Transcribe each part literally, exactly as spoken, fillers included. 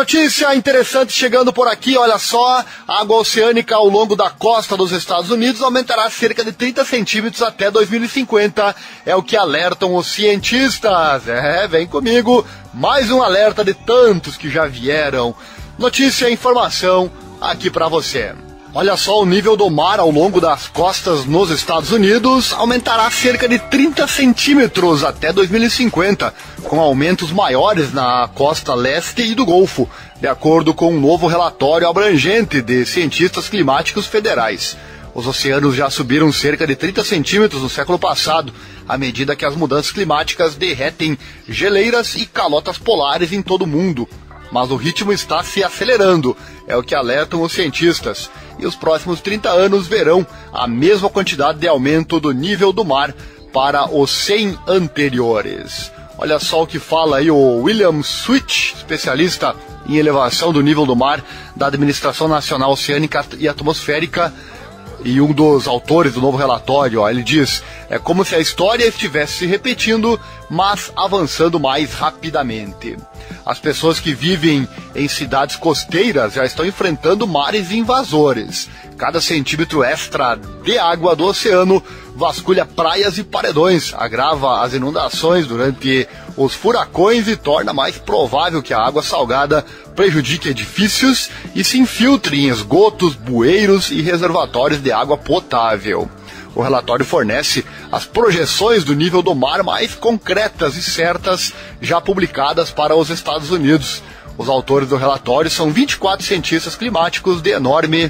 notícia interessante chegando por aqui, olha só, a água oceânica ao longo da costa dos Estados Unidos aumentará cerca de trinta centímetros até dois mil e cinquenta, é o que alertam os cientistas. É, vem comigo, mais um alerta de tantos que já vieram. Notícia e informação aqui para você. Olha só, o nível do mar ao longo das costas nos Estados Unidos aumentará cerca de trinta centímetros até dois mil e cinquenta, com aumentos maiores na costa leste e do Golfo, de acordo com um novo relatório abrangente de cientistas climáticos federais. Os oceanos já subiram cerca de trinta centímetros no século passado, à medida que as mudanças climáticas derretem geleiras e calotas polares em todo o mundo. Mas o ritmo está se acelerando, é o que alertam os cientistas, e os próximos trinta anos verão a mesma quantidade de aumento do nível do mar para os cem anteriores. Olha só o que fala aí o William Switch, especialista em elevação do nível do mar da Administração Nacional Oceânica e Atmosférica, e um dos autores do novo relatório. Ó, ele diz, é como se a história estivesse se repetindo, mas avançando mais rapidamente. As pessoas que vivem em cidades costeiras já estão enfrentando mares invasores. Cada centímetro extra de água do oceano vasculha praias e paredões, agrava as inundações durante os furacões e torna mais provável que a água salgada prejudique edifícios e se infiltre em esgotos, bueiros e reservatórios de água potável. O relatório fornece as projeções do nível do mar mais concretas e certas já publicadas para os Estados Unidos. Os autores do relatório são vinte e quatro cientistas climáticos de enorme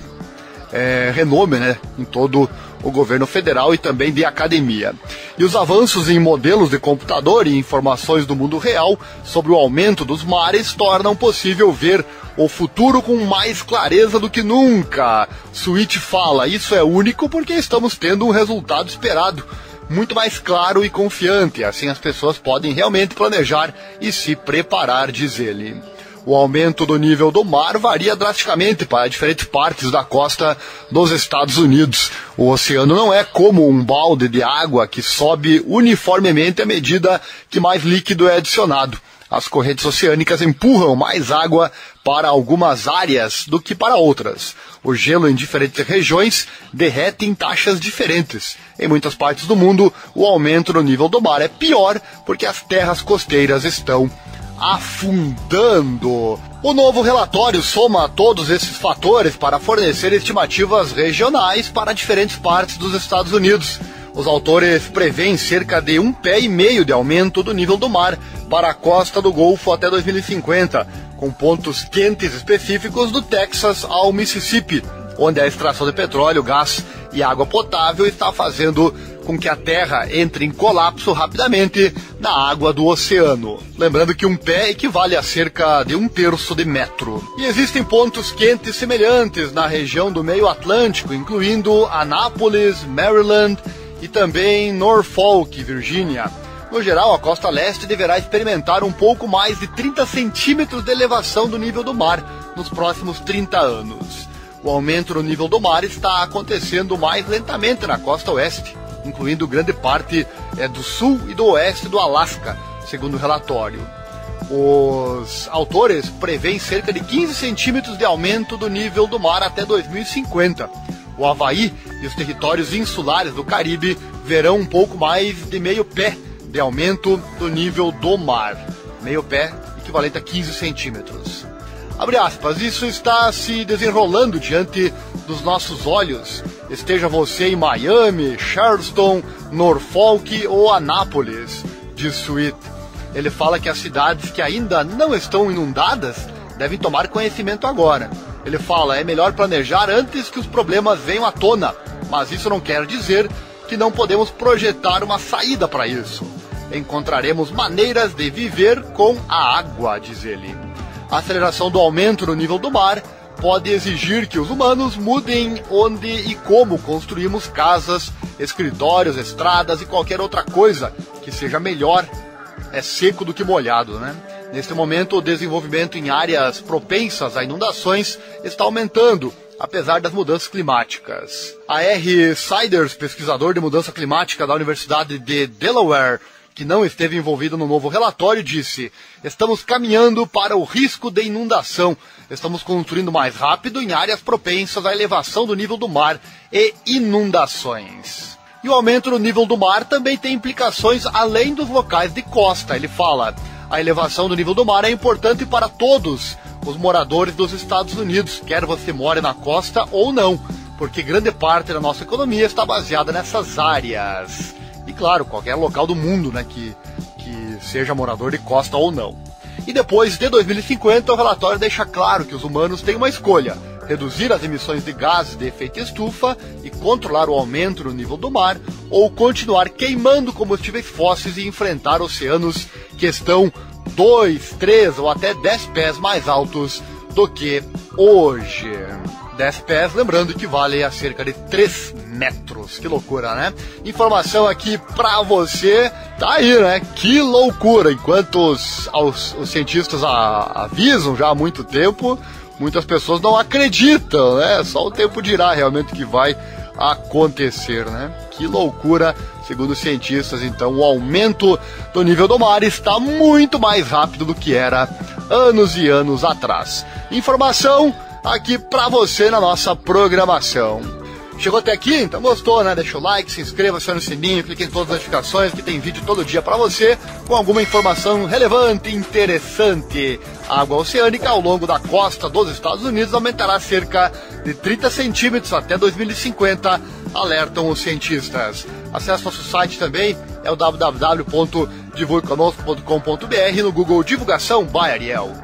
é, renome, né, em todo o governo federal e também de academia. E os avanços em modelos de computador e informações do mundo real sobre o aumento dos mares tornam possível ver o futuro com mais clareza do que nunca. Switch fala, isso é único porque estamos tendo um resultado esperado, muito mais claro e confiante. Assim as pessoas podem realmente planejar e se preparar, diz ele. O aumento do nível do mar varia drasticamente para diferentes partes da costa dos Estados Unidos. O oceano não é como um balde de água que sobe uniformemente à medida que mais líquido é adicionado. As correntes oceânicas empurram mais água para algumas áreas do que para outras. O gelo em diferentes regiões derrete em taxas diferentes. Em muitas partes do mundo, o aumento no nível do mar é pior porque as terras costeiras estão afundando. O novo relatório soma todos esses fatores para fornecer estimativas regionais para diferentes partes dos Estados Unidos. Os autores prevêem cerca de um pé e meio de aumento do nível do mar para a costa do Golfo até dois mil e cinquenta, com pontos quentes específicos do Texas ao Mississippi, onde a extração de petróleo, gás e água potável está fazendo com que a Terra entre em colapso rapidamente na água do oceano. Lembrando que um pé equivale a cerca de um terço de metro. E existem pontos quentes semelhantes na região do meio Atlântico, incluindo Anápolis, Maryland e também Norfolk, Virgínia. No geral, a costa leste deverá experimentar um pouco mais de trinta centímetros de elevação do nível do mar nos próximos trinta anos. O aumento no nível do mar está acontecendo mais lentamente na costa oeste, incluindo grande parte é, do sul e do oeste do Alasca, segundo o relatório. Os autores prevêem cerca de quinze centímetros de aumento do nível do mar até dois mil e cinquenta. O Havaí e os territórios insulares do Caribe verão um pouco mais de meio pé de aumento do nível do mar. Meio pé equivalente a quinze centímetros. Abre aspas, isso está se desenrolando diante dos nossos olhos. Esteja você em Miami, Charleston, Norfolk ou Anápolis, diz Sweet. Ele fala que as cidades que ainda não estão inundadas devem tomar conhecimento agora. Ele fala, é melhor planejar antes que os problemas venham à tona, mas isso não quer dizer que não podemos projetar uma saída para isso. Encontraremos maneiras de viver com a água, diz ele. A aceleração do aumento no nível do mar pode exigir que os humanos mudem onde e como construímos casas, escritórios, estradas e qualquer outra coisa que seja melhor é seco do que molhado, né? Neste momento, o desenvolvimento em áreas propensas a inundações está aumentando, apesar das mudanças climáticas. A R. Siders, pesquisador de mudança climática da Universidade de Delaware, que não esteve envolvido no novo relatório, disse: estamos caminhando para o risco de inundação. Estamos construindo mais rápido em áreas propensas à elevação do nível do mar e inundações. E o aumento do nível do mar também tem implicações além dos locais de costa. Ele fala: a elevação do nível do mar é importante para todos os moradores dos Estados Unidos, quer você more na costa ou não, porque grande parte da nossa economia está baseada nessas áreas. E claro, qualquer local do mundo, né, que, que seja morador de costa ou não. E depois de dois mil e cinquenta, o relatório deixa claro que os humanos têm uma escolha: reduzir as emissões de gases de efeito estufa e controlar o aumento no nível do mar, ou continuar queimando combustíveis fósseis e enfrentar oceanos que estão dois, três ou até dez pés mais altos do que hoje. dez pés, lembrando que vale a cerca de três metros. Que loucura, né? Informação aqui pra você. Tá aí, né? Que loucura. Enquanto os, os, os cientistas a, avisam já há muito tempo, muitas pessoas não acreditam, né? Só o tempo dirá realmente o que vai acontecer, né? Que loucura. Segundo os cientistas, então, o aumento do nível do mar está muito mais rápido do que era anos e anos atrás. Informação aqui pra você na nossa programação. Chegou até aqui? Então gostou, né? Deixa o like, se inscreva, acione o sininho, clique em todas as notificações, que tem vídeo todo dia pra você com alguma informação relevante e interessante. A água oceânica ao longo da costa dos Estados Unidos aumentará cerca de trinta centímetros até dois mil e cinquenta, alertam os cientistas. Acesse nosso site também, é o w w w ponto divulgue conosco ponto com ponto b r, no Google Divulgação by Ariel.